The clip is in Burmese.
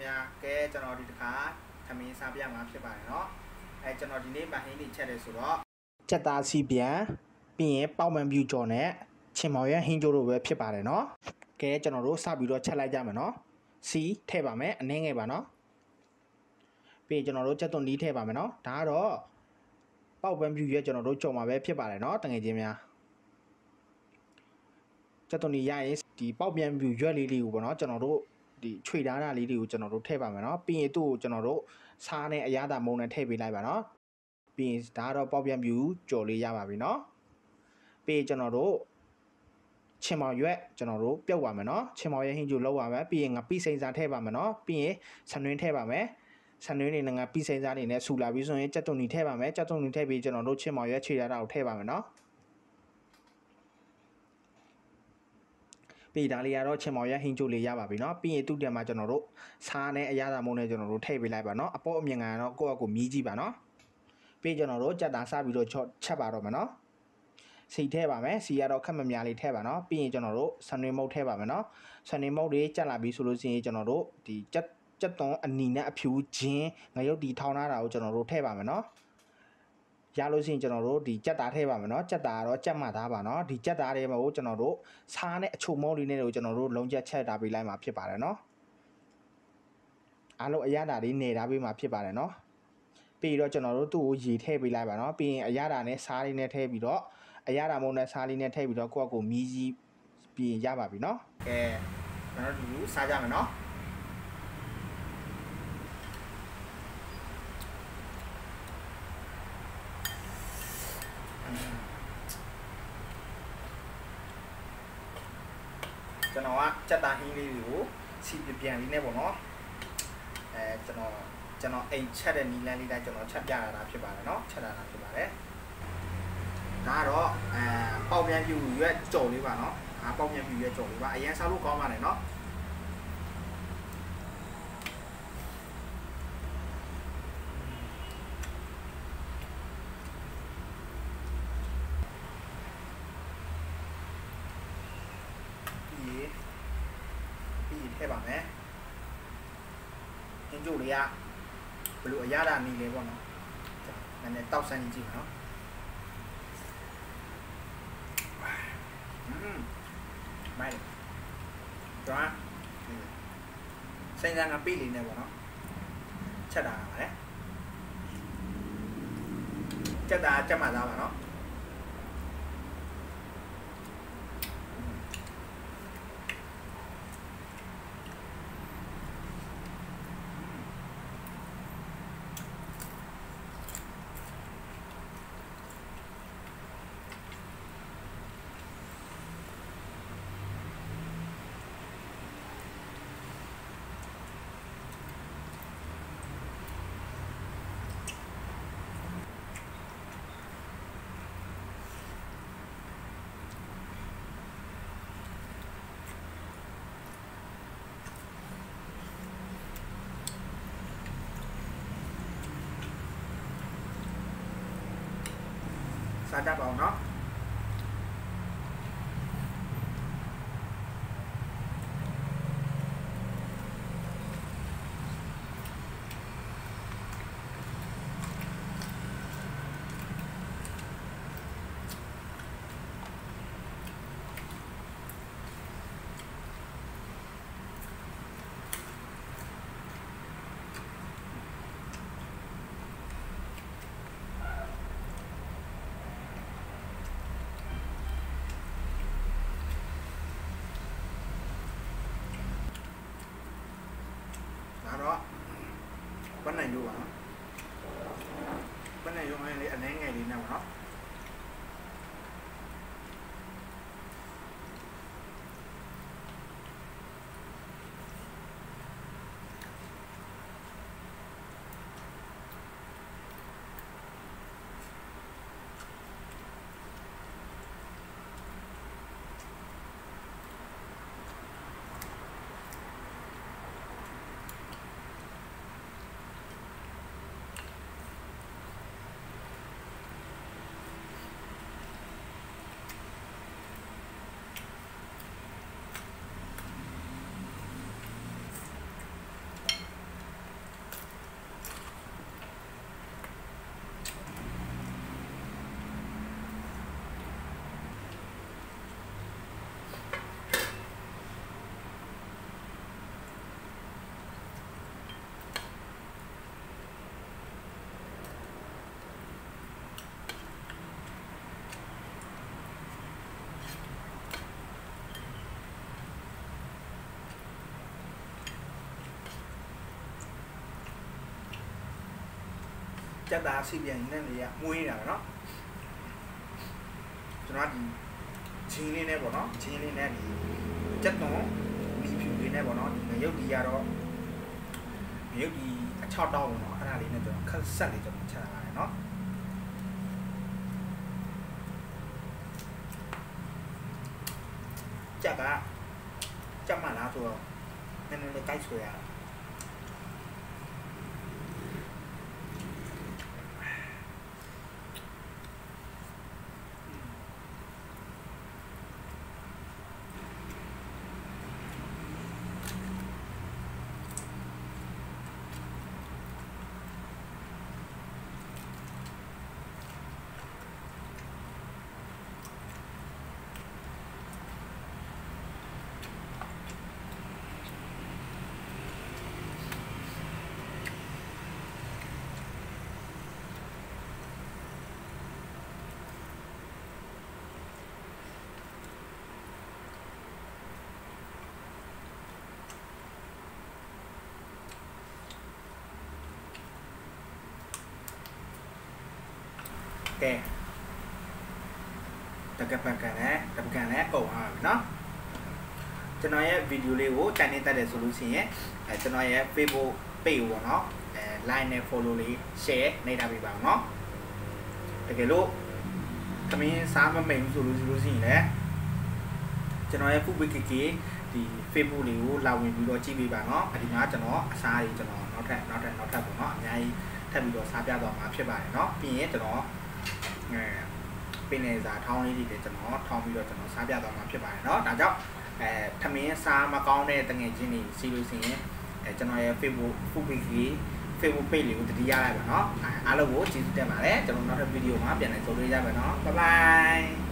များကဲကျွန်တော်ဒီတစ်ခါသမင်းစားပြမှာဖြစ်ပါတယ်เนาะကျွန်တော်ဒီနေ့ဗဟင်းတွေချက်တယ်ဆိုတော့ချက်သားစီပြန်ပြီးရင်ပေါက်မှန်ပြူကြော်နဲ့ချင်မောင်ရဟင်းကျိုးတို့ပဲဖြစ်ပါတယ်เนาะကဲကျွန်တော်တို့စပြီးတော့ချက်လိုက်ကြမယ်เนาะစီထည့်ပါမယ်အနည်းငယ်ပါเนาะပြီးရင်ကျွန်တော်တို့ချက်သွန်နီးထည့်ပါမယ်เนาะဒါကတော့ပေါက်မှန်ပြူရဲ့ကျွန်တော်တို့ကြော်မှာပဲဖြစ်ပါတယ်เนาะတကယ်ချင်းများချက်သွန်နီးရရင်ဒီပေါက်ပြန်ပြူရွက်လေးကိုပေါ့เนาะကျွန်တော်တို့ဒီခြွေထားတာလေးတွေကိုကျွန်တော်တို့ထည့်ပါမယ်เนาะပြီးရင်သူ့ကိုကျွန်တော်တို့စားနဲ့အရသာမုံနဲ့ထည့်ပေးလိုက်ပါเนาะပြီးရင်ဒါတော့ပေါက်ပြန်ပြူကြော်လေးရပါပြီเนาะပြီးရင်ကျွန်တော်တို့ချင်မောင်ရွက်ကျွန်တော်တို့ပြုတ်ပါမယ်เนาะချင်မောင်ရဲ့ဟင်းကျူလောက်ပါမယ်ပြီးရင်ငပိစိန်စားထည့်ပါမယ်เนาะပြီးရင်ဆန်တွင်းထည့်ပါမယ်ဆန်တွင်းနေငပိစိန်စားနေနဲ့ဆူလာပြီးဆိုရင်ကြက်သွန်နီထည့်ပါမယ်ကြက်သွန်နီထည့်ပြီးကျွန်တော်တို့ချင်မောင်ရွက်ခြေထားတာကိုထည့်ပါမယ်เนาะပြီးဒါလေးကတော့ချင်မောင်ရဟင်းကျိုးလေးရပါပြီเนาะပြီးရင်သူ့တက်မှာကျွန်တော်တို့စားနဲ့အရသာမုံနဲ့ကျွန်တော်တို့ထည့်ပေးလိုက်ပါเนาะအပေါ်အမြင်ကတော့ကိုယ့်အကူမြည်ကြည့်ပါเนาะပြီးကျွန်တော်တို့ကြက်သားစပြီးတော့ချက်ပါတော့မယ်เนาะစီထည့်ပါမယ်စီကတော့ခက်မများလေးထည့်ပါเนาะပြီးရင်ကျွန်တော်တို့ဆန်ရွေးမုတ်ထည့်ပါမယ်เนาะဆန်ရွေးမုတ်တွေကြက်လာပြီးဆိုလို့ရှိရင်ကျွန်တော်တို့ဒီကြက်သွန်အနီနဲ့အဖြူချင်းငရုတ်တီထောင်းထားတာကိုကျွန်တော်တို့ထည့်ပါမယ်เนาะရလို့ရှိရင်ကျွန်တော်တို့ဒီကြက်သားထည့်ပါမယ်เนาะကြက်သားကတော့ကြက်မှသားပါเนาะဒီကြက်သားတွေမှာကိုကျွန်တော်တို့စားနဲ့အချိုမောလေးနဲ့ကိုကျွန်တော်တို့လုံးချက်ချက်တာပေးလိုက်မှာဖြစ်ပါတယ်เนาะအားလုံးအရသာလေးနေထားပေးမှာဖြစ်ပါတယ်เนาะပြီးတော့ကျွန်တော်တို့သူ့ကိုရေထည့်ပေးလိုက်ပါเนาะပြီးရင်အရသာနဲ့စားလေးနဲ့ထည့်ပြီးတော့အရသာမုံနဲ့စားလေးနဲ့ထည့်ပြီးတော့ကိုယ့်အကူမြည်ကြီးပြီးရင်ရပါပြီเนาะကဲကျွန်တော်တို့စားကြမယ်เนาะကျွန်တော်ကကြက်သားဟင်းလေးတွေကိုစီပြန်လေးနဲ့ပေါ့နော်ကျွန်တော်အိမ်ချက်တဲ့နီလန်းလေးတိုင်းကျွန်တော်ချက်ပြရတာဖြစ်ပါတယ်เนาะချက်တာဖြစ်ပါတယ်ဒါကတော့ပေါက်ပြန်ပြူရွက်ကြော်လေးပါเนาะပေါက်ပြန်ပြူရွက်ကြော်လေးပါအရင်စားလို့ကောင်းပါတယ်เนาะပြီးထည့်ပါမယ်ဟင်းကျိုးလေးကဘယ်လိုအရသာနေလဲပေါ့နော်နည်းနည်းတောက်ဆန်းကြည့်မယ်နော်မိုက်တော့စိန်စံငါပေးလေးနဲ့ပေါ့နော်ချက်တာပါလေချက်တာချက်မှသားပါနော်စားကြပါအောင်เนาะđó bánh này vô hả bánh này vô hay anh ấy ngày đi nào đó chất đá xì biển nên thì muối là nó cho nó thì chín lên này của nó chín lên này thì chất nó đi phiêu lên này của nó thì người yêu đi ra đó người yêu đi cho đau của nó cái này là cho nó khăn sạch để cho nó trả lại nó chắc là chắc mà lá rồi nên nó cái sủi à ok tập cái này cổ nó cho nói video live cho nên ta để solution cho nói Facebook page của nó like này follow lý share này đã bị bảo nó để cái lúc thằng mình sáng mà mình solution đấy cho nói phút với cái thì Facebook live lao mình video chỉ bị bảo nó thì nó cho nó sai cho nó thay của nó ngay thay video sai ra rồi mà phía bài nó vì cho nó bên này giả thong đi để cho nó thong video cho nó sai ra rồi mà phía bài nó đã cho thằng mình sao mà con này tầng ngày trên này solution cho nó Facebook phút với cái Facebook page live thì ra lại bảo nó alo bố chỉ để mà đấy cho nó video mà biển này rồi đi ra bảo nó bye bye